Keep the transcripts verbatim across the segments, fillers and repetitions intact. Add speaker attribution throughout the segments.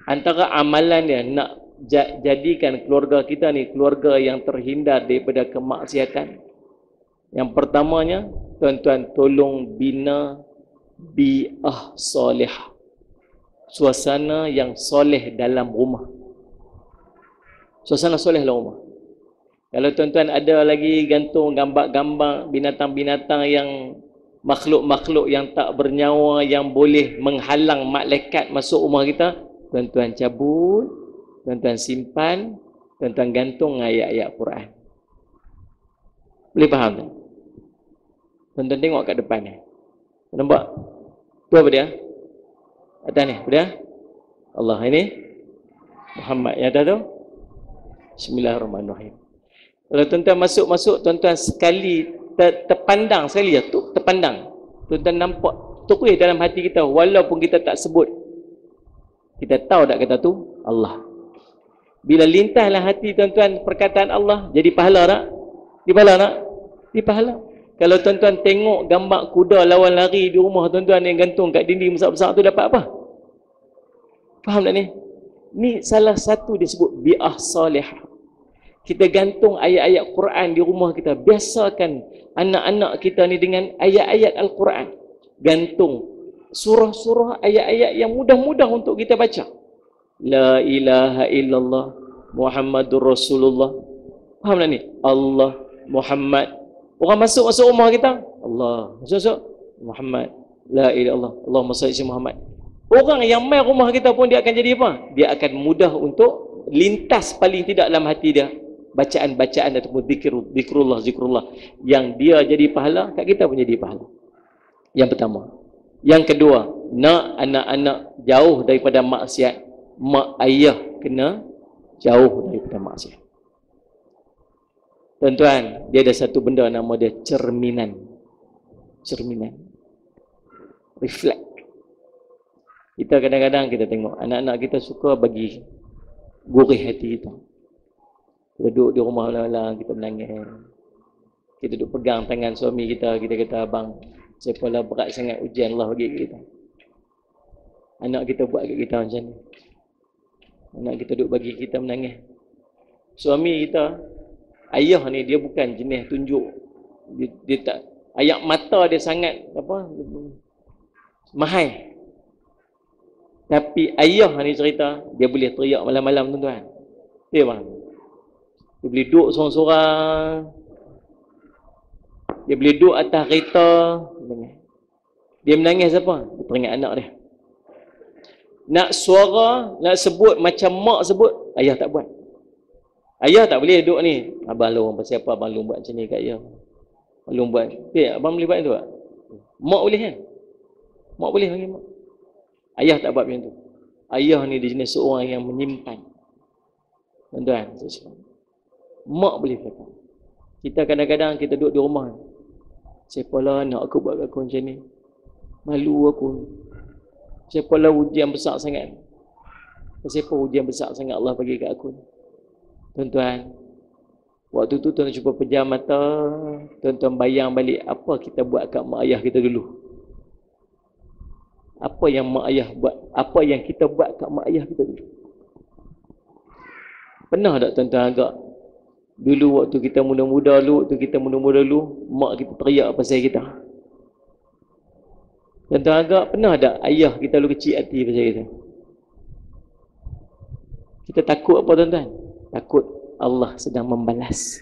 Speaker 1: Antara amalan dia nak jadikan keluarga kita ni keluarga yang terhindar daripada kemaksiatan. Yang pertamanya, tuan-tuan tolong bina bi'ah soleh. Suasana yang soleh dalam rumah. Suasana soleh dalam rumah. Kalau tuan-tuan ada lagi gantung gambar-gambar binatang-binatang yang makhluk-makhluk yang tak bernyawa yang boleh menghalang malaikat masuk rumah kita, tuan-tuan cabut, tuan-tuan simpan, tuan-tuan gantung ayat-ayat Quran. Boleh faham tak? Tuan-tuan tengok kat depan ni. Nampak? Tu apa dia? Atas ni, apa dia? Allah ini Muhammad yang atas tu. Bismillahirrahmanirrahim. Kalau tuan-tuan masuk-masuk, tuan-tuan sekali ter, terpandang sekali ya, tu terpandang. Tuan-tuan nampak terus dalam hati kita walaupun kita tak sebut. Kita tahu tak kata tu Allah. Bila lintahlah hati tuan-tuan perkataan Allah, jadi pahala tak? Di pahala tak? Di pahala. Kalau tuan-tuan tengok gambar kuda lawan lari di rumah tuan-tuan yang gantung kat dinding besar-besar tu, dapat apa? Faham tak ni? Ni salah satu disebut bi'ah salihah. Kita gantung ayat-ayat Quran di rumah kita. Biasakan anak-anak kita ni dengan ayat-ayat Al-Quran. Gantung surah-surah ayat-ayat yang mudah-mudah untuk kita baca. La ilaha illallah Muhammadur Rasulullah. Faham tak ni? Allah, Muhammad. Orang masuk-masuk rumah kita, Allah, masuk-masuk Muhammad. La ilaha illallah Allahumma salli ala Muhammad. Orang yang main rumah kita pun dia akan jadi apa? Dia akan mudah untuk lintas paling tidak dalam hati dia bacaan-bacaan ataupun zikir, zikrullah, zikrullah yang dia jadi pahala, kat kita pun jadi pahala. Yang pertama. Yang kedua, nak anak-anak jauh daripada maksiat, mak ayah kena jauh daripada maksiat. Tuan-tuan, dia ada satu benda nama dia cerminan. Cerminan. Reflect. Kita kadang-kadang kita tengok anak-anak kita suka bagi gurih hati kita. Kita duduk di rumah malam-malam, kita menangis. Kita duduk pegang tangan suami kita, kita kata, abang, sepalah berat sangat ujian Allah bagi kita. Anak kita buat kat kita macam ni. Anak kita duduk bagi kita menangis. Suami kita, ayah ni dia bukan jenis tunjuk. Dia, dia tak, ayat mata dia sangat apa mahal. Tapi ayah ni cerita, dia boleh teriak malam-malam tuan-tuan. Dia bang. Dia boleh duduk sorang-sorang. Dia boleh duduk atas kereta. Dia menangis apa? Dia teringat anak dia. Nak suara, nak sebut macam mak sebut, ayah tak buat. Ayah tak boleh duduk ni. Abang long, pasal apa abang long buat macam ni kat ayah? Abang long buat. Eh, abang boleh buat itu tak? Mak boleh kan? Mak boleh panggil mak. Ayah tak buat macam tu. Ayah ni dia jenis seorang yang menyimpan. Tuan-tuan, mak boleh kata. Kita kadang-kadang kita duduk di rumah. Siapalah nak aku buat aku macam ni. Malu aku. Siapalah ujian besar sangat. Siapa ujian besar sangat Allah bagi kat aku. Tuan-tuan, waktu tu tuan cuba pejam mata, tuan-tuan bayang balik apa kita buat kat mak ayah kita dulu. Apa yang mak ayah buat, apa yang kita buat kat mak ayah kita dulu. Pernah tak tuan-tuan agak dulu waktu kita muda-muda dulu, waktu kita muda-muda dulu, mak kita teriak pasal kita? Tuan-tuan agak pernah tak ayah kita dulu kecil hati pasal kita? Kita takut apa tuan-tuan? Takut Allah sedang membalas.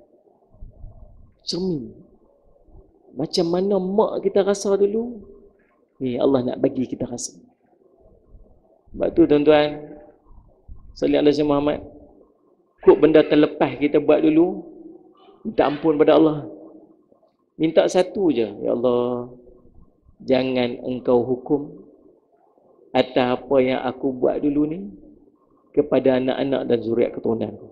Speaker 1: Cermin. Macam mana mak kita rasa dulu, ni Allah nak bagi kita rasa. Sebab tu tuan-tuan, sallallahu alaihi wasallam Muhammad, kok benda terlepas kita buat dulu, minta ampun pada Allah. Minta satu je, ya Allah, jangan engkau hukum atas apa yang aku buat dulu ni kepada anak-anak dan zuriat keturunanku.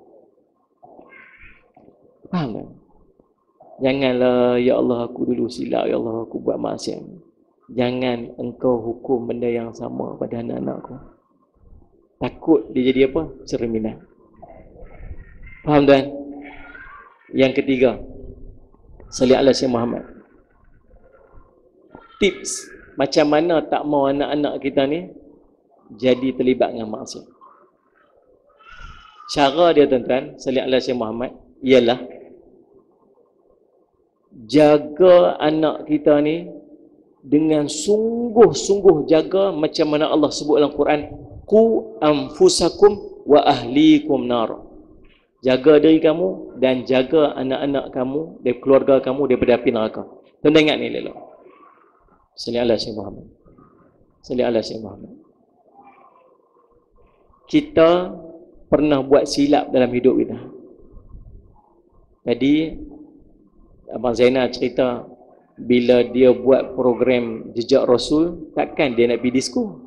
Speaker 1: Faham tak? Janganlah, ya Allah, aku dulu silap, ya Allah, aku buat maksiat. Jangan engkau hukum benda yang sama pada anak-anakku. Takut dia jadi apa? Cerminan. Faham tuan? Yang ketiga, sallallahu alaihi wasallam Muhammad. Tips macam mana tak mau anak-anak kita ni jadi terlibat dengan maksiat. Cara dia tuan-tuan, salli ala Syekh Muhammad, ialah jaga anak kita ni dengan sungguh-sungguh jaga macam mana Allah sebut dalam Quran, qu anfusakum wa ahlikum nar. Jaga diri kamu dan jaga anak-anak kamu dan keluarga kamu daripada api neraka. Tuan-tuan ingat ni lelok. Salli ala Syekh Muhammad. Salli ala Syekh Muhammad. Kita pernah buat silap dalam hidup kita. Jadi Abang Zainal cerita bila dia buat program Jejak Rasul, takkan dia nak pergi disko,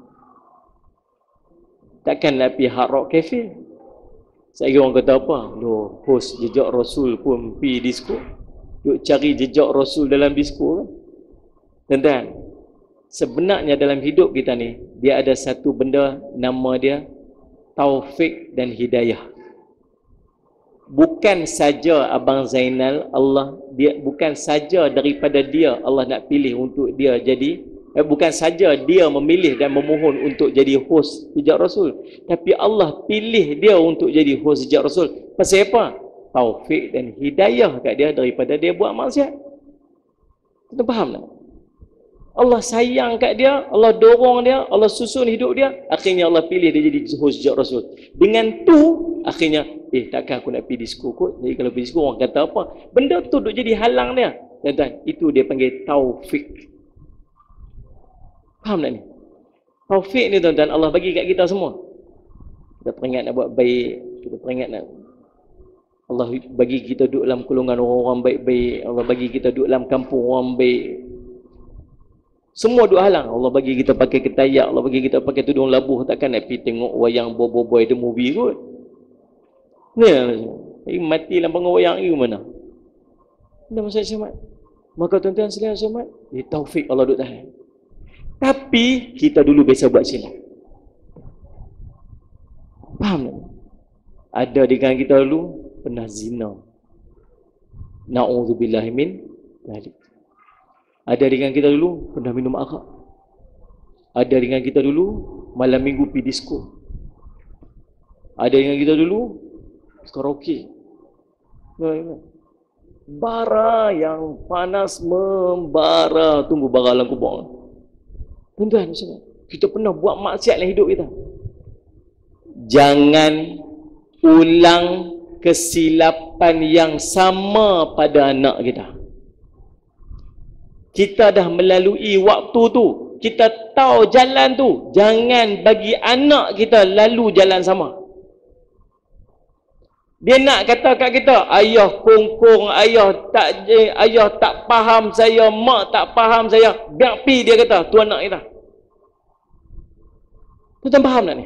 Speaker 1: takkan nak pergi Hard Rock Cafe. Saya kira orang kata apa, loh, host Jejak Rasul pun pergi disko, duk cari jejak Rasul dalam disko kan. Tuan-tuan, sebenarnya dalam hidup kita ni, dia ada satu benda nama dia taufik dan hidayah. Bukan saja Abang Zainal, Allah dia bukan saja daripada dia Allah nak pilih untuk dia jadi, eh, bukan saja dia memilih dan memohon untuk jadi host Jejak Rasul, tapi Allah pilih dia untuk jadi host Jejak Rasul. Pasal apa? Taufik dan hidayah kat dia daripada dia buat maksiat. Kita faham tak? Allah sayang kat dia, Allah dorong dia, Allah susun hidup dia, akhirnya Allah pilih dia jadi host Jejak Rasul. Dengan tu akhirnya, eh takkan aku nak pergi disko kot. Jadi kalau pergi disko orang kata apa, benda tu duk jadi halang dia. Tuan-tuan, itu dia panggil taufik. Faham tak ni? Taufik ni tuan-tuan, Allah bagi kat kita semua. Kita teringat nak buat baik, kita teringat nak, Allah bagi kita duduk dalam golongan orang-orang baik-baik, Allah bagi kita duduk dalam kampung orang baik. Semua duk halang. Allah bagi kita pakai ketayak, Allah bagi kita pakai tudung labuh, takkan nak pergi tengok wayang boboiboy the movie kot. Ni mati dalam panggung wayang ni mana? Dah masa syamat. Maka tuan-tuan sekalian syamat, eh, taufik Allah duk tahan. Tapi kita dulu biasa buat silap. Faham tak? Ada di kalangan kita dulu pernah zina. Na'udzubillahi min dzalik. Ada di kalangan kita dulu pernah minum arak. Ada di kalangan kita dulu malam minggu pergi disko. Ada di kalangan kita dulu karaoke. Bara yang panas membara, tunggu bara dalam kubur. Tuan-tuan, kita pernah buat maksiat dalam hidup kita. Jangan ulang kesilapan yang sama pada anak kita. Kita dah melalui waktu tu, kita tahu jalan tu, jangan bagi anak kita lalu jalan sama. Dia nak kata kat kita, ayah kongkong, ayah tak ayah tak faham saya, mak tak faham saya. Biar pi, dia kata, tu anak kita. Tuan-tuan faham tak ni?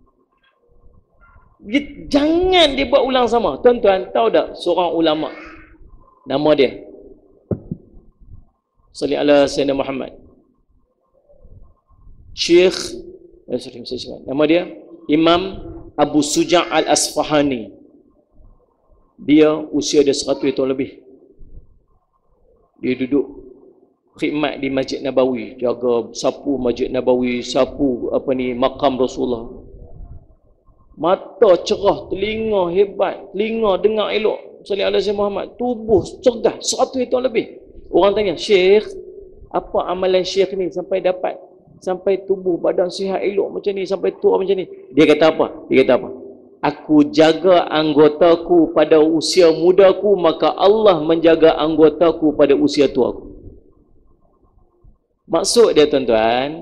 Speaker 1: Jangan dia buat ulang sama. Tuan-tuan tahu tak seorang ulama, nama dia Salli ala Sayyidina Muhammad, Syekh, nama dia Imam Abu Suja' Al-Asfahani. Dia usia dia seratus tahun lebih. Dia duduk khidmat di Masjid Nabawi, jaga sapu Masjid Nabawi, sapu apa ni makam Rasulullah. Mata cerah, telinga hebat, telinga dengar elok. Salli ala Sayyidina Muhammad, tubuh cergas, seratus tahun lebih. Orang tanya, Syekh, apa amalan Syekh ni sampai dapat, sampai tubuh badan sihat elok macam ni, sampai tua macam ni? Dia kata apa? Dia kata apa? Aku jaga anggotaku pada usia mudaku, maka Allah menjaga anggotaku pada usia tuaku. Maksud dia tuan-tuan,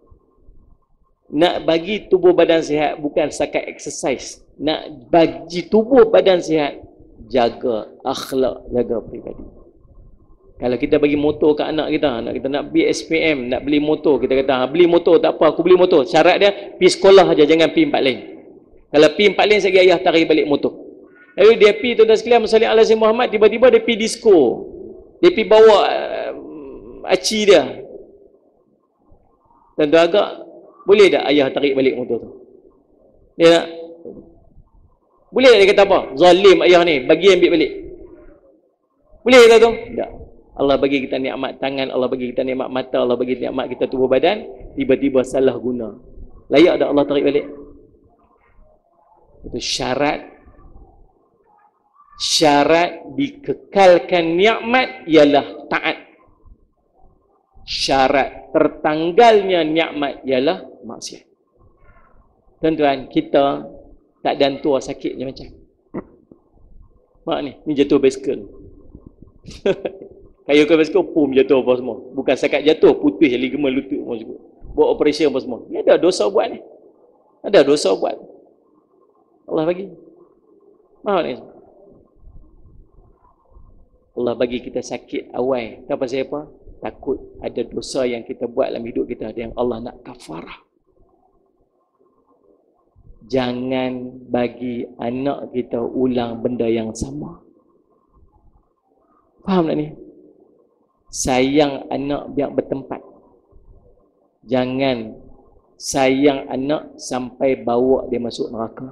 Speaker 1: nak bagi tubuh badan sihat bukan setakat exercise. Nak bagi tubuh badan sihat, jaga akhlak, jaga peribadi. Kalau kita bagi motor kat anak kita, anak kita nak beli S P M, nak beli motor, kita kata, beli motor tak apa, aku beli motor. Syarat dia, pergi sekolah aja, jangan pergi empat lane. Kalau pergi empat lane, saya ayah tarik balik motor. Lalu dia pergi, tuan-tuan sekalian, Salli ala Sayyidina Muhammad, tiba-tiba dia pergi disco. Dia pergi bawa uh, aci dia. Tuan-tuan agak, boleh tak ayah tarik balik motor tu? Dia nak? Boleh tak dia kata apa? Zalim ayah ni, bagi ambil balik. Boleh kata tu? Tak. Allah bagi kita nikmat tangan, Allah bagi kita nikmat mata, Allah bagi nikmat kita tubuh badan, tiba-tiba salah guna. Layak tak Allah tarik balik? Itu syarat. Syarat dikekalkan nikmat ialah taat. Syarat tertanggalnya nikmat ialah maksiat. Tuan-tuan, kita tak dan tua sakitnya macam. Mak ni, ni jatuh basikal. Kayu ke basikal, pum jatuh apa semua. Bukan sekat jatuh, putih ligamen lutut semua juga. Buat operasi apa semua. Ni ada dosa buat ni. Ada dosa buat. Allah bagi. Faham ni? Allah bagi kita sakit awal. Tak pasal apa? Takut ada dosa yang kita buat dalam hidup kita yang Allah nak kafarah. Jangan bagi anak kita ulang benda yang sama. Faham tak ni? Sayang anak biar bertempat. Jangan sayang anak sampai bawa dia masuk neraka.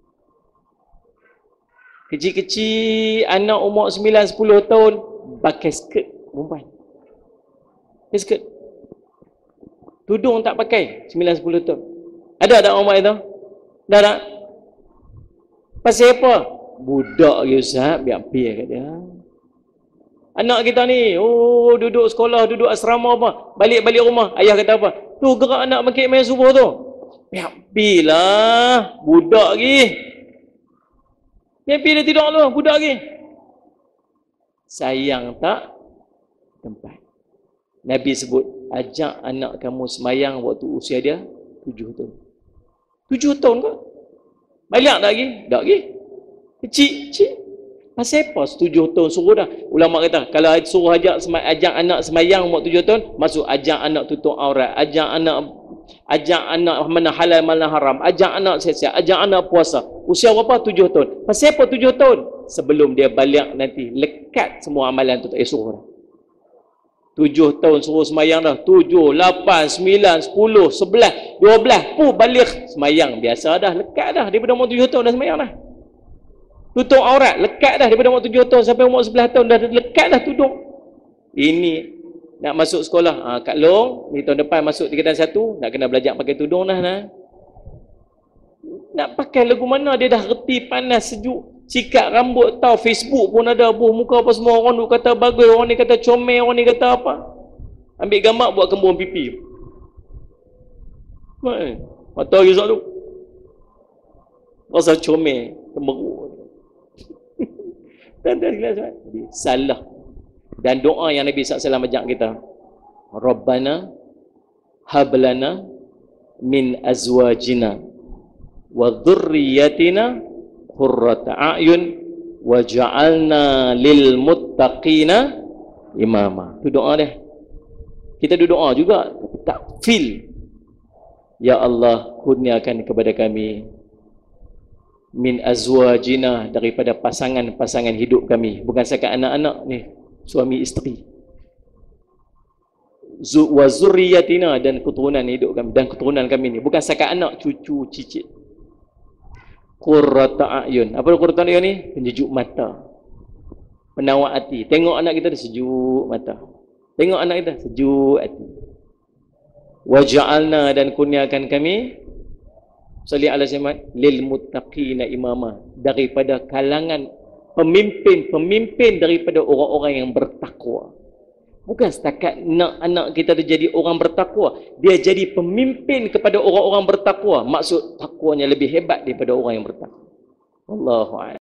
Speaker 1: Kecil-kecil anak umur sembilan sepuluh tahun pakai skirt perempuan. Pakai skirt. Tudung tak pakai sembilan sepuluh tahun. Ada tak umur itu? Dah tak? Pasal apa? Budak ke Ustaz, biar biar kat dia. Anak kita ni, oh duduk sekolah, duduk asrama apa, balik-balik rumah, ayah kata apa? Tu gerak anak makin main subuh tu. Biar biar budak lagi. Biar biar dia tidur tu, budak lagi. Sayang tak? Tempat. Nabi sebut, ajak anak kamu semayang waktu usia dia tujuh tahun. Tujuh tahun ke? Banyak tak lagi? Tak lagi. Kecil, kecil. Pasal apa tujuh tahun suruh dah? Ulama kata, kalau suruh ajak, ajak anak semayang umur tujuh tahun, masuk ajak anak tutup aurat, ajak anak ajak anak mana halal mana haram, ajak anak siap-siap, ajak anak puasa. Usia berapa? Tujuh tahun. Pasal apa tujuh tahun? Sebelum dia balik nanti, lekat semua amalan tu tak payah suruh dah. Tujuh tahun suruh semayang dah. Tujuh, lapan, sembilan, sepuluh, sebelas, dua belas. Puh balik semayang. Biasa dah. Lekat dah. Daripada umur tujuh tahun dah semayang dah. Tutup aurat. Lekat dah. Daripada umur tujuh tahun sampai umur sebelas tahun dah lekat dah tudung. Ini nak masuk sekolah. Ha, Kak Long, ni tahun depan masuk tingkatan satu. Nak kena belajar pakai tudung dah. Nah. Nak pakai lagu mana dia dah reti panas sejuk. Sikat rambut tahu, Facebook pun ada buh muka apa semua, orang tu kata bagus, orang ni kata comel, orang ni kata apa. Ambil gambar buat kembung pipi. Mata risau tu. Rasa comel, cemberut. Dan salah. Dan doa yang Nabi sallallahu alaihi wasallam ajak kita. Rabbana hablana min azwajina wa dhurriyyatina qurrata a'yun waj'alna lil muttaqina imama. Itu doa dia. Kita doa juga tak feel. Ya Allah, kurniakan kepada kami min azwajina, daripada pasangan-pasangan hidup kami, bukan sekadar anak-anak ni, suami isteri. Wa zurriyatina, dan keturunan hidup kami, dan keturunan kami ni bukan sekadar anak, cucu, cicit. Qurrata a'yun. Apa qurrata a'yun ni? Penyejuk mata, penawar hati. Tengok anak kita sejuk mata, tengok anak kita sejuk hati. Waja'alna, dan kurniakan kami, salli ala Muhammad, lil muttaqina imama, daripada kalangan pemimpin-pemimpin daripada orang-orang yang bertakwa. Bukan setakat nak anak kita jadi orang bertakwa, dia jadi pemimpin kepada orang-orang bertakwa. Maksud takwanya lebih hebat daripada orang yang bertakwa. Wallahu a'lam.